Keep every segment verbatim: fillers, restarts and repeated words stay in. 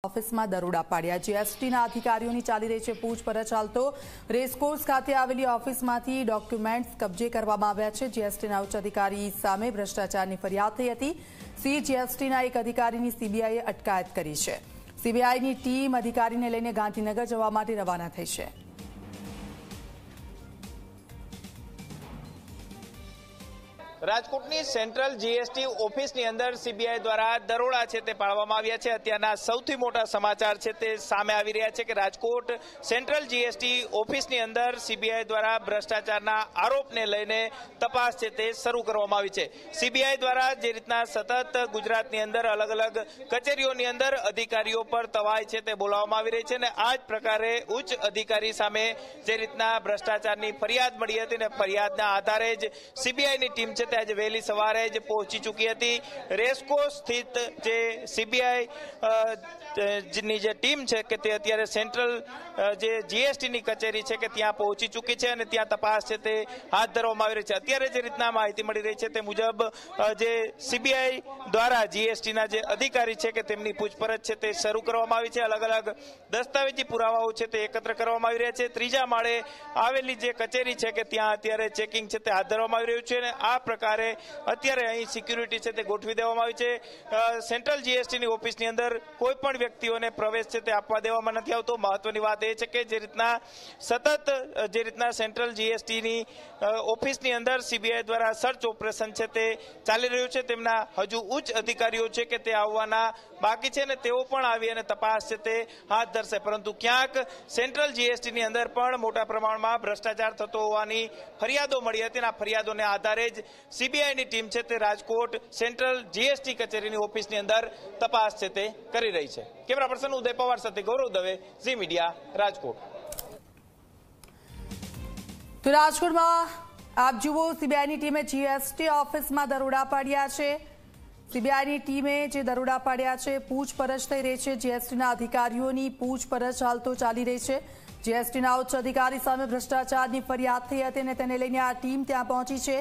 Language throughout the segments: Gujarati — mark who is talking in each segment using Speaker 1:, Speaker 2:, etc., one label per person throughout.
Speaker 1: ઓફિસમાં દરોડા પાડ્યા। જીએસટીના અધિકારીઓની ચાલી રહી છે પૂછપરછ। હાલ તો રેસકોર્સ ખાતે આવેલી ઓફિસમાંથી ડોક્યુમેન્ટ્સ કબજે કરવામાં આવ્યા છે। જીએસટીના ઉચ્ચ અધિકારી સામે ભ્રષ્ટાચારની ફરિયાદ થઈ હતી। સી જીએસટીના એક અધિકારીની સીબીઆઈએ અટકાયત કરી છે। સીબીઆઈની ટીમ અધિકારીને લઈને ગાંધીનગર જવા માટે રવાના થઈ છે।
Speaker 2: રાજકોટની સેન્ટ્રલ જીએસટી ઓફિસની અંદર સીબીઆઈ દ્વારા દરોડા છે તે પાડવામાં આવ્યા છે। અત્યારના સૌથી મોટા સમાચાર છે તે સામે આવી રહ્યા છે કે રાજકોટ સેન્ટ્રલ જીએસટી ઓફિસની અંદર સીબીઆઈ દ્વારા ભ્રષ્ટાચારના આરોપને લઈને તપાસ છે તે શરૂ કરવામાં આવી છે। સીબીઆઈ દ્વારા જે રીતના સતત ગુજરાતની અંદર અલગ અલગ કચેરીઓની અંદર અધિકારીઓ પર તવાઈ છે તે બોલાવવામાં આવી રહી છે અને આ જ પ્રકારે ઉચ્ચ અધિકારી સામે જે રીતના ભ્રષ્ટાચારની ફરિયાદ મળી હતી ને ફરિયાદના આધારે જ સીબીઆઈની ટીમ છે આજે વહેલી સવારે જ પહોંચી ચૂકી હતી। રેસકોર્સ સ્થિત જે સીબીઆઈ ની જે ટીમ છે કે તે અત્યારે સેન્ટ્રલ જે જીએસટીની કચેરી છે કે ત્યાં પહોંચી ચૂકી છે અને ત્યાં તપાસ છે તે હાથ ધરવામાં આવી રહી છે। અત્યારે જે રીતના માહિતી મળી રહી છે તે મુજબ જે સીબીઆઈ દ્વારા જીએસટીના જે અધિકારી છે કે તેમની પૂછપરછ છે તે શરૂ કરવામાં આવી છે। અલગ અલગ દસ્તાવેજી પુરાવાઓ છે તે એકત્ર કરવામાં આવી રહ્યા છે। ત્રીજા માળે આવેલી જે કચેરી છે કે ત્યાં અત્યારે ચેકિંગ છે તે હાથ ધરવામાં આવી રહ્યું છે અને આ પ્રકારે અત્યારે અહીં સિક્યુરિટી છે તે ગોઠવી દેવામાં આવી છે। સેન્ટ્રલ જીએસટીની ઓફિસની અંદર કોઈ પણ વ્યક્તિઓને પ્રવેશ છે તે આપવા દેવામાં નથી આવતો। મહત્વની વાત એ છે કે જે રીતના સતત જે રીતના સેન્ટ્રલ જીએસટીની ઓફિસની અંદર સીબીઆઈ દ્વારા સર્ચ ઓપરેશન છે તે ચાલી રહ્યું છે। તેમના હજુ ઉચ્ચ અધિકારીઓ છે કે તે આવવાના બાકી છે અને તેઓ પણ આવી અને તપાસ છે તે હાથ ધરશે। પરંતુ ક્યાંક સેન્ટ્રલ જીએસટીની અંદર પણ મોટા પ્રમાણમાં ભ્રષ્ટાચાર થતો હોવાની ફરિયાદો મળી હતી અને આ ફરિયાદોને આધારે જ સીબીઆઈની ટીમ છે તે રાજકોટ સેન્ટ્રલ જીએસટી કચેરીની ઓફિસની અંદર તપાસ છે તે કરી રહી છે। કેમેરા પર્સન ઉદય પવાર સાથે ગૌરવ દવે, ઝી મીડિયા, રાજકોટ।
Speaker 1: તો રાજકોટમાં આપ જુઓ સીબીઆઈની ટીમે જીએસટી ઓફિસમાં દરોડા પાડ્યા છે। સીબીઆઈની ટીમે જે દરોડા પાડ્યા છે પૂછપરછ થઈ રહી છે। જીએસટીના અધિકારીઓની પૂછપરછ હાલ તો ચાલી રહી છે। જીએસટીના ઉચ્ચ અધિકારી સામે ભ્રષ્ટાચારની ફરિયાદ થઈ હતી અને તેને લઈને આ ટીમ ત્યાં પહોંચી છે।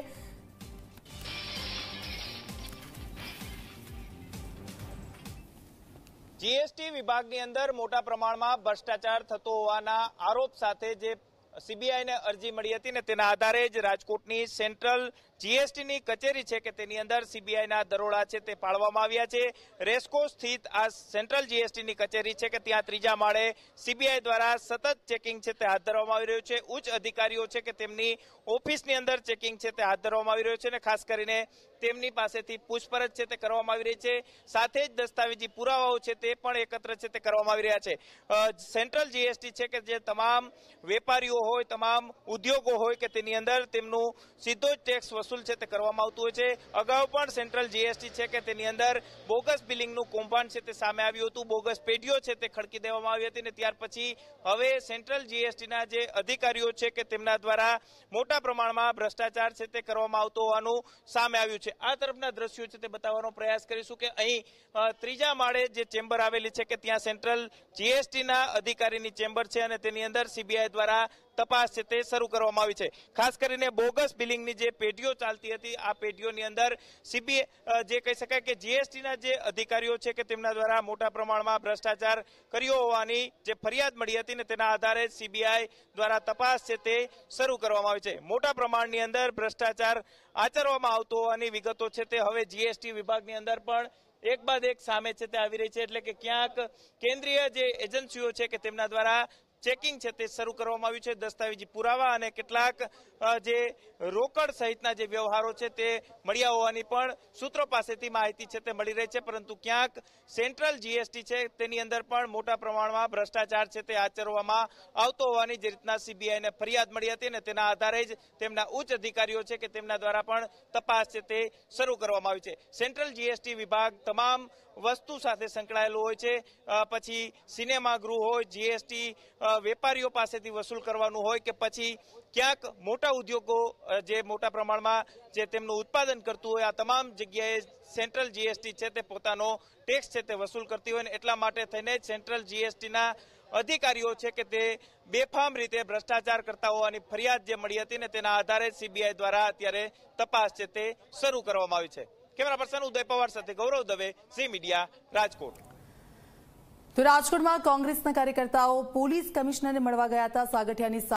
Speaker 2: જીએસટી વિભાગની અંદર મોટા પ્રમાણમાં ભ્રષ્ટાચાર થતો હોવાના આરોપ સાથે જે સીબીઆઈને અરજી મળી હતી ને તેના આધારે જ રાજકોટની સેન્ટ્રલ જીએસટીની કચેરી છે કે તેની અંદર સીબીઆઈના દરોડા છે તે પાડવામાં આવ્યા છે। રેસકોર્સ સ્થિત આ સેન્ટ્રલ જીએસટીની કચેરી છે કે ત્યાં ત્રીજા માળે સીબીઆઈ દ્વારા સતત ચેકિંગ છે તે હાથ ધરવામાં આવી રહ્યું છે। ઉચ્ચ અધિકારીઓ છે કે તેમની ઓફિસની અંદર ચેકિંગ છે તે હાથ ધરવામાં આવી રહ્યું છે અને ખાસ કરીને તેમની પાસેથી પૂછપરછ છે તે કરવામાં આવી રહી છે। સાથે જ દસ્તાવેજી પુરાવાઓ છે તે પણ એકત્ર છે તે કરવામાં આવી રહ્યા છે। સેન્ટ્રલ જીએસટી છે કે જે તમામ વેપારીઓ હોય, તમામ ઉદ્યોગો હોય કે તેની અંદર તેમનું સીધો જ ટેક્સ વસૂલ છે તે કરવામાં આવતું હોય છે। અગાઉ પણ સેન્ટ્રલ જીએસટી છે કે તેની અંદર બોગસ બિલિંગનું કૌભાંડ છે તે સામે આવ્યું હતું। બોગસ પેઢીઓ છે તે ખડકી દેવામાં આવી હતી અને ત્યાર પછી હવે સેન્ટ્રલ જીએસટીના જે અધિકારીઓ છે કે તેમના દ્વારા મોટા પ્રમાણમાં ભ્રષ્ટાચાર છે તે કરવામાં આવતો હોવાનું સામે આવ્યું છે। આ તરફના દ્રશ્યો છે તે બતાવવાનો પ્રયાસ કરીશું કે અહીં ત્રીજા માળે જે ચેમ્બર આવેલી છે કે ત્યાં સેન્ટ્રલ જીએસટીના અધિકારીની ચેમ્બર છે અને તેની અંદર સીબીઆઈ દ્વારા તપાસ છે તે શરૂ કરવામાં આવી છે। ખાસ કરીને બોગસ બિલિંગની જે પેઢીઓ ચાલતી હતી આ પેઢીઓની અંદર સીબીઆઈ જે કહી શકાય કે જીએસટીના જે અધિકારીઓ છે કે તેમના દ્વારા મોટા પ્રમાણમાં ભ્રષ્ટાચાર કર્યો હોવાની જે ફરિયાદ મળી હતી ને તેના આધારે સીબીઆઈ દ્વારા તપાસ છે તે શરૂ કરવામાં આવી છે। મોટા પ્રમાણની અંદર ભ્રષ્ટાચાર આચરવામાં આવતો હોવાની વિગતો છે તે હવે જીએસટી વિભાગની અંદર પણ એક બાદ એક સામે છે તે આવી રહી છે। એટલે કે ક્યાંક કેન્દ્રીય જે એજન્સીઓ છે કે તેમના દ્વારા ચેકિંગ છે તે શરૂ કરવામાં આવ્યું છે। દસ્તાવેજી પુરાવા અને કેટલાક જે રોકડ સહિતના જે વ્યવહારો છે તે મળ્યા હોવાની પણ સૂત્રો પાસેથી માહિતી છે તે મળી રહી છે। પરંતુ ક્યાંક સેન્ટ્રલ જીએસટી છે તેની અંદર પણ મોટા પ્રમાણમાં ભ્રષ્ટાચાર છે તે આચરવામાં આવતો હોવાની જે રીતના સીબીઆઈને ફરિયાદ મળી હતી ને તેના આધારે જ તેમના ઉચ્ચ અધિકારીઓ છે કે તેમના દ્વારા પણ તપાસ છે તે શરૂ કરવામાં આવી છે। સેન્ટ્રલ જીએસટી વિભાગ તમામ વસ્તુ સાથે સંકળાયેલું હોય છે। પછી સિનેમા ગૃહ હોય, જીએસટી વેપારીઓ પાસેથી વસૂલ કરવાનું હોય કે પછી ક્યાંક મોટા ઉદ્યોગો જે મોટા પ્રમાણમાં જે તેમનું ઉત્પાદન કરતું હોય આ તમામ જગ્યાએ સેન્ટ્રલ જીએસટી છે તે પોતાનો ટેક્સ છે તે વસૂલ કરતી હોય ને એટલા માટે થઈને જ સેન્ટ્રલ જીએસટીના અધિકારીઓ છે કે તે બેફામ રીતે ભ્રષ્ટાચાર કરતા હોવાની ફરિયાદ જે મળી હતી ને તેના આધારે સીબીઆઈ દ્વારા અત્યારે તપાસ છે તે શરૂ કરવામાં આવી છે। કેમેરા પર્સન ઉદય પવાર સાથે ગૌરવ દવે, ઝી મીડિયા, રાજકોટ।
Speaker 1: તો રાજકોટમાં કોંગ્રેસના કાર્યકર્તાઓ પોલીસ કમિશનરને મળવા ગયા હતા. સાગઠિયાની